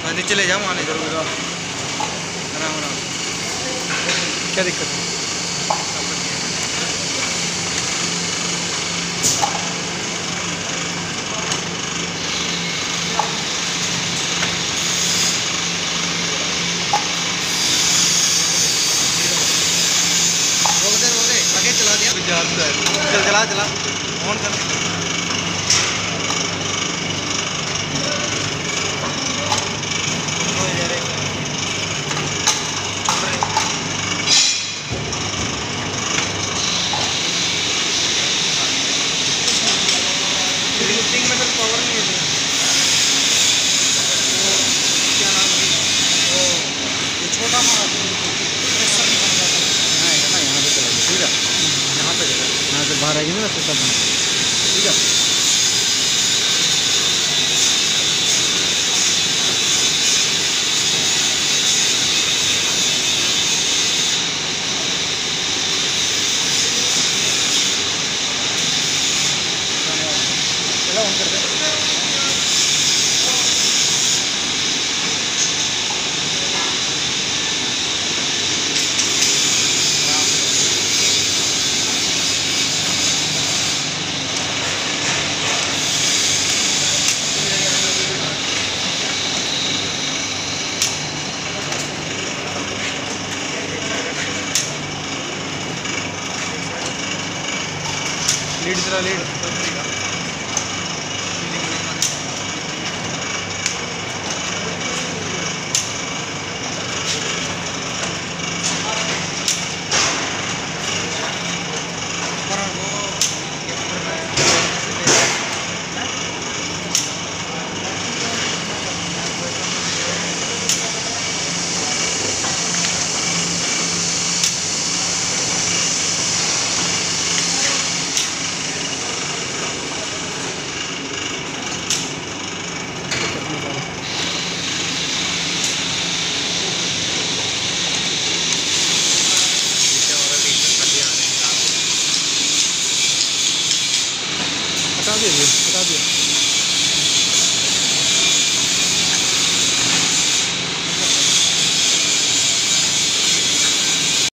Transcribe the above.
नीचे ले जाओ, वहाँ नहीं जरूर आराम आराम। क्या दिक्कत है? आगे चला दिया, चल चला ऑन कर। में तो पावर नहीं है, क्या नाम है ये छोटा हमारा प्रेशर नहीं बन जाता है ना, यहाँ पे चला ठीक है, यहाँ पे यहाँ से बाहर आएगी ना तो सब ठीक है। चलो ऑन कर दे। लीड जरा लीड हटा दिया।